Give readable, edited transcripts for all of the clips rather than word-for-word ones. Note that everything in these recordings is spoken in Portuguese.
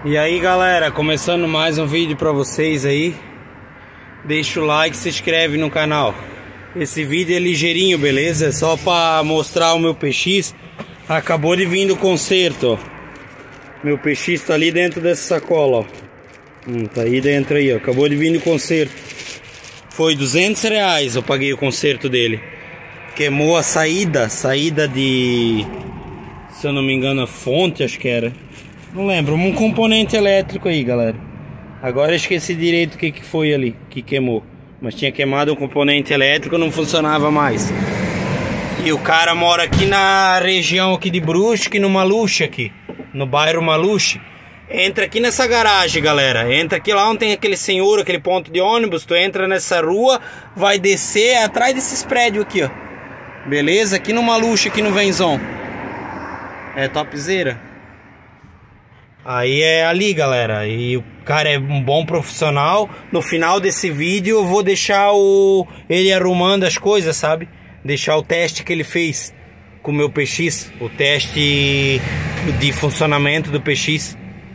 E aí galera, começando mais um vídeo pra vocês aí. Deixa o like, se inscreve no canal. Esse vídeo é ligeirinho, beleza? É só pra mostrar o meu PX. Acabou de vir do conserto, ó. Meu PX tá ali dentro dessa sacola, ó. Tá aí dentro aí, ó. Acabou de vir do conserto. Foi R$200 eu paguei o conserto dele. Queimou a saída de... Se eu não me engano, a fonte, acho que era. Não lembro, um componente elétrico aí, galera. Agora eu esqueci direito o que foi ali que queimou. Mas tinha queimado um componente elétrico, não funcionava mais. E o cara mora aqui na região aqui de Brusque, no Maluche aqui. No bairro Maluche. Entra aqui nessa garagem, galera. Entra aqui lá onde tem aquele senhor, aquele ponto de ônibus. Tu entra nessa rua, vai descer atrás desses prédios aqui, ó. Beleza? Aqui no Maluche, aqui no Venzon. É topzera. Aí é ali, galera. E o cara é um bom profissional. No final desse vídeo eu vou deixar ele arrumando as coisas, sabe? Deixar o teste que ele fez com o meu PX. O teste de funcionamento do PX.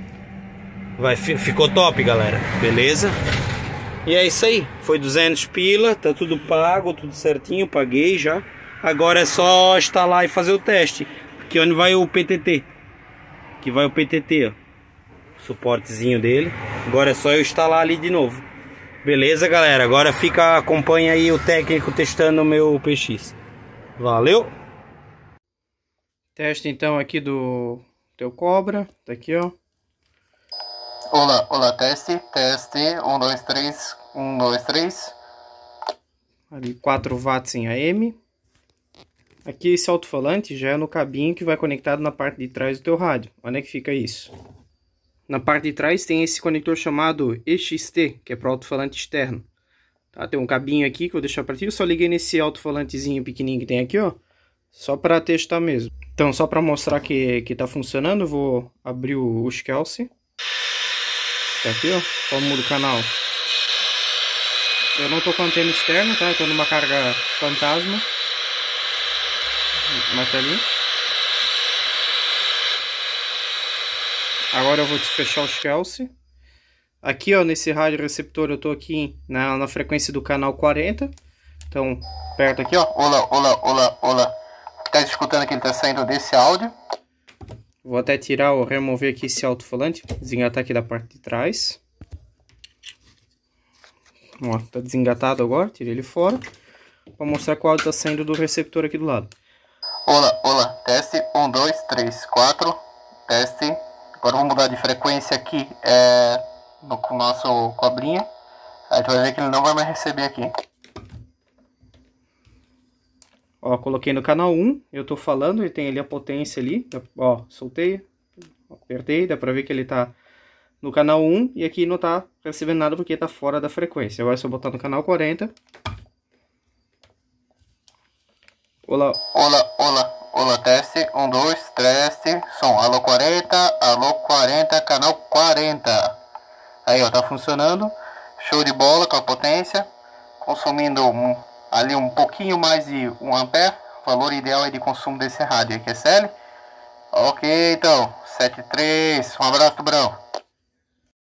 Ficou top, galera. Beleza? E é isso aí. Foi 200 pila. Tá tudo pago, tudo certinho. Paguei já. Agora é só instalar e fazer o teste. Aqui onde vai o PTT. Aqui vai o PTT, ó. Suportezinho dele. Agora é só eu instalar ali de novo. Beleza, galera? Agora acompanha aí o técnico testando o meu PX. Valeu! Teste então aqui do teu Cobra. Tá aqui, ó. Olá, teste. 1, 2, 3, 1, 2, 3. Ali 4 watts em AM. Aqui esse alto-falante já é no cabinho que vai conectado na parte de trás do teu rádio. Onde é que fica isso? Na parte de trás tem esse conector chamado EXT, que é para alto-falante externo. Tá? Tem um cabinho aqui que eu vou deixar para ti. Eu só liguei nesse alto-falantezinho pequenininho que tem aqui, ó. Só para testar mesmo. Então, só para mostrar que tá funcionando, eu vou abrir o Skelce. Tá aqui, ó. Só mudo o canal. Eu não tô com antena externa, tá? Eu tô numa carga fantasma. Mas tá ali. Agora eu vou fechar o Skelce. Aqui, ó, nesse rádio receptor eu tô aqui na frequência do canal 40. Então, perto aqui, ó. Olá. Tá escutando que ele tá saindo desse áudio? Vou até remover aqui esse alto-falante. Desengatar aqui da parte de trás. Ó, tá desengatado agora. Tirei ele fora. Pra mostrar que o áudio tá saindo do receptor aqui do lado. Olá, teste, 1, 2, 3, 4, teste. Agora vamos mudar de frequência aqui, com o nosso cobrinha. A gente vai ver que ele não vai mais receber aqui. Ó, coloquei no canal 1, eu tô falando, ele tem ali a potência ali, ó, soltei, apertei, dá pra ver que ele tá no canal 1 e aqui não tá recebendo nada porque tá fora da frequência. Agora é só botar no canal 40. Olá, teste, 1, 2, teste, som, alô 40, canal 40. Aí, ó, tá funcionando, show de bola com a potência, consumindo ali um pouquinho mais de 1 ampere, o valor ideal é de consumo desse rádio aqui, é CL. Ok, então, 73, um abraço, Brão.